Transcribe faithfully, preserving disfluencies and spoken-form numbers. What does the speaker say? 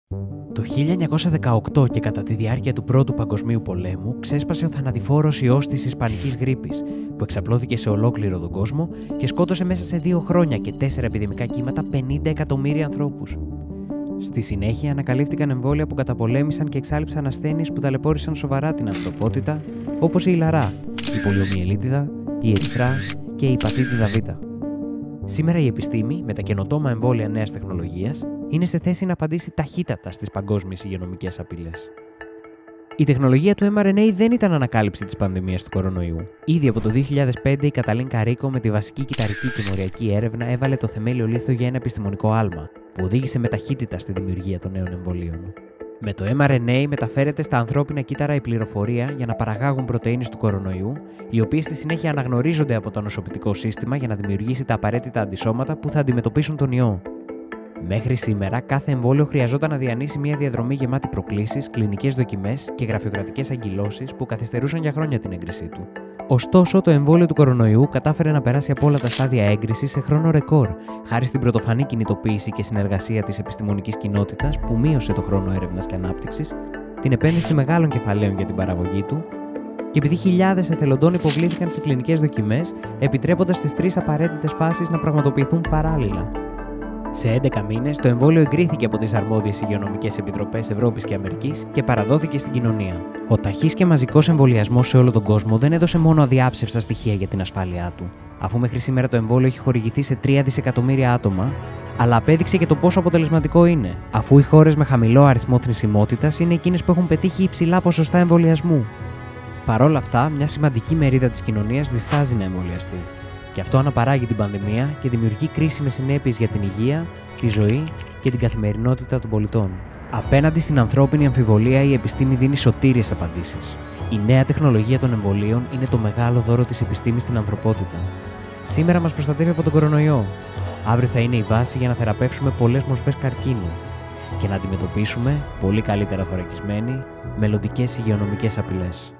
Το χίλια εννιακόσια δεκαοκτώ και κατά τη διάρκεια του Πρώτου Παγκοσμίου Πολέμου ξέσπασε ο θανατηφόρος ιός της Ισπανικής γρίπης, που εξαπλώθηκε σε ολόκληρο τον κόσμο και σκότωσε μέσα σε δύο χρόνια και τέσσερα επιδημικά κύματα πενήντα εκατομμύρια ανθρώπους. Στη συνέχεια ανακαλύφθηκαν εμβόλια που καταπολέμησαν και εξάλειψαν ασθένειες που ταλαιπώρησαν σοβαρά την ανθρωπότητα, όπως η λαρά, η πολιομιελίτιδα, η ερυθρά και η υπατήτιδα Β. Σήμερα η επιστήμη, με τα καινοτόμα εμβόλια νέας τεχνολογίας, είναι σε θέση να απαντήσει ταχύτατα στις παγκόσμιες υγειονομικές απειλές. Η τεχνολογία του εμ αρ εν έι δεν ήταν ανακάλυψη της πανδημίας του κορονοϊού. Ήδη από το δύο χιλιάδες πέντε η Καταλίν Καρίκο με τη βασική κυταρική και μοριακή έρευνα έβαλε το θεμέλιο λίθο για ένα επιστημονικό άλμα, που οδήγησε με ταχύτητα στη δημιουργία των νέων εμβολίων. Με το εμ αρ εν έι μεταφέρεται στα ανθρώπινα κύτταρα η πληροφορία για να παραγάγουν πρωτεΐνες του κορονοϊού, οι οποίες στη συνέχεια αναγνωρίζονται από το νοσοποιητικό σύστημα για να δημιουργήσει τα απαραίτητα αντισώματα που θα αντιμετωπίσουν τον ιό. Μέχρι σήμερα, κάθε εμβόλιο χρειαζόταν να διανύσει μια διαδρομή γεμάτη προκλήσεις, κλινικές δοκιμές και γραφειοκρατικές αγκυλώσεις που καθυστερούσαν για χρόνια την έγκρισή του. Ωστόσο, το εμβόλιο του κορονοϊού κατάφερε να περάσει από όλα τα στάδια έγκρισης σε χρόνο ρεκόρ, χάρη στην πρωτοφανή κινητοποίηση και συνεργασία της επιστημονικής κοινότητας που μείωσε το χρόνο έρευνας και ανάπτυξης, την επένδυση μεγάλων κεφαλαίων για την παραγωγή του και επειδή χιλιάδες εθελοντών υποβλήθηκαν σε κλινικές δοκιμές, επιτρέποντας τις τρεις απαραίτητες φάσεις να πραγματοποιηθούν παράλληλα. Σε έντεκα μήνες, το εμβόλιο εγκρίθηκε από τις αρμόδιες υγειονομικές επιτροπές Ευρώπης και Αμερικής και παραδόθηκε στην κοινωνία. Ο ταχύς και μαζικός εμβολιασμός σε όλο τον κόσμο δεν έδωσε μόνο αδιάψευστα στοιχεία για την ασφάλειά του, αφού μέχρι σήμερα το εμβόλιο έχει χορηγηθεί σε τρία δισεκατομμύρια άτομα, αλλά απέδειξε και το πόσο αποτελεσματικό είναι, αφού οι χώρες με χαμηλό αριθμό θνησιμότητας είναι εκείνες που έχουν πετύχει υψηλά ποσοστά εμβολιασμού. Παρ' όλα αυτά, μια σημαντική μερίδα της κοινωνίας διστάζει να εμβολιαστεί. Και αυτό αναπαράγει την πανδημία και δημιουργεί κρίσιμες συνέπειες για την υγεία, τη ζωή και την καθημερινότητα των πολιτών. Απέναντι στην ανθρώπινη αμφιβολία, η επιστήμη δίνει σωτήριες απαντήσεις. Η νέα τεχνολογία των εμβολίων είναι το μεγάλο δώρο της επιστήμης στην ανθρωπότητα. Σήμερα μας προστατεύει από τον κορονοϊό. Αύριο θα είναι η βάση για να θεραπεύσουμε πολλές μορφές καρκίνου και να αντιμετωπίσουμε, πολύ καλύτερα θωρακισμένοι, μελλοντικές υγειονομικές απειλές.